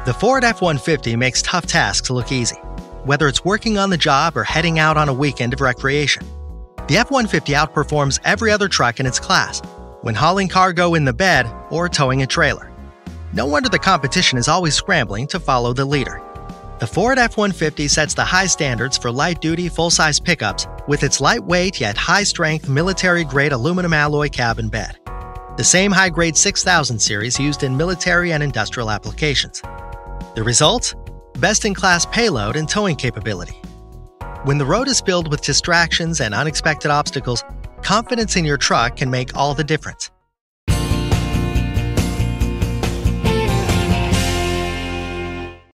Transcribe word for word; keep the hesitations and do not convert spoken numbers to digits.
The Ford F one fifty makes tough tasks look easy, whether it's working on the job or heading out on a weekend of recreation. The F one fifty outperforms every other truck in its class when hauling cargo in the bed or towing a trailer. No wonder the competition is always scrambling to follow the leader. The Ford F one fifty sets the high standards for light-duty, full-size pickups with its lightweight yet high-strength military-grade aluminum alloy cab and bed. The same high-grade six thousand series used in military and industrial applications. The result? Best-in-class payload and towing capability. When the road is filled with distractions and unexpected obstacles, confidence in your truck can make all the difference.